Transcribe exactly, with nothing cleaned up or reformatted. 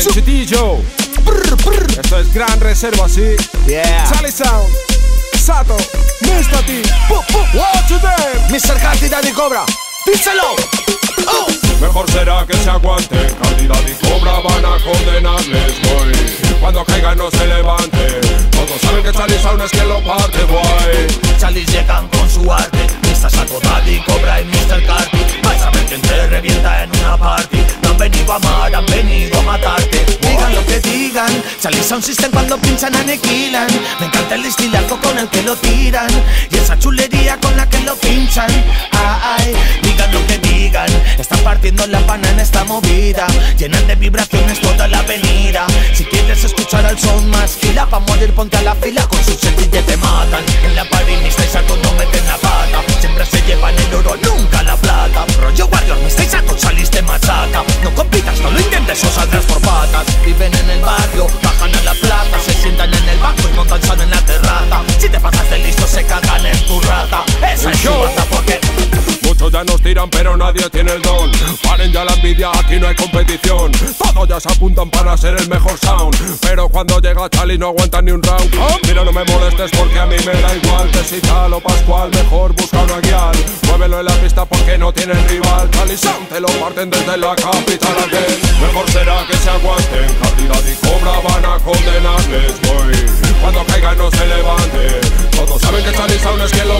el chitillo. Esto es Gran Reserva, sí. Yeah. Charlie Sound, Sato, mister T, what you them? mister Carti, Daddy Cobra, díselo. Oh. Mejor será que se aguanten. Cantidad y Cobra van a condenarles, boy. Cuando caigan no se levante. Todos saben que Charlie Sound es quien lo parte, boy. Charlie llegan con su arte. mister Sato, Daddy Cobra y mister Carti. Vais a ver quién te revienta en una party. No han venido a amar, han venido a matarte. Digan lo que digan, Charlie Sound System cuando pinchan aniquilan. Me encanta el estilazo con el que lo tiran y esa chulería con la que lo pinchan. Ay, digan lo que digan, están partiendo la pana en esta movida. Llenan de vibraciones toda la avenida. Si quieres escuchar al son más fila, pa' morir ponte a la fila, con sus sencillas te matan. En la party mister Sato no meten la pata, siempre se llevan el oro, nunca la plata. Rollo Warrior, mister Sato saliste machaca. No compitas, no lo intentes o saldrás por patas. Viven en el barrio, bajan a la plata, se sientan en el banco y montan sal en la terraza. Si te pasas de listo se cagan en tu rata. Esa es su raza porque muchos ya nos tiran pero nadie tiene el don. Paren ya la envidia, aquí no hay competición. Todos ya se apuntan para ser el mejor sound, pero cuando llega Charlie no aguantan ni un round. Oh, mira, no me molestes porque a mí me da igual. Que si tal o Pascual, mejor busca una guial. Muévelo en la pista porque no tienen rival. Charlie Sound te lo parten desde la capital aquel. Mejor será que se aguanten. Cantidad y Cobra van a condenarles, boy. Cuando caigan no se levante. Todos saben que Charlie Sound es quien lo